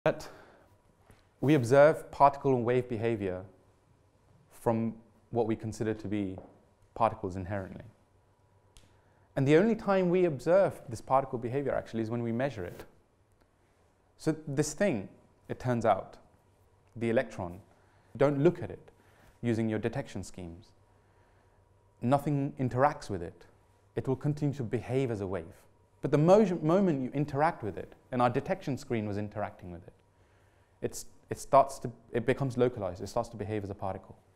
But we observe particle and wave behavior from what we consider to be particles inherently. And the only time we observe this particle behavior actually is when we measure it. So this thing, it turns out, the electron, don't look at it using your detection schemes. Nothing interacts with it. It will continue to behave as a wave. But the moment you interact with it, and our detection screen was interacting with it, it becomes localized. It starts to behave as a particle.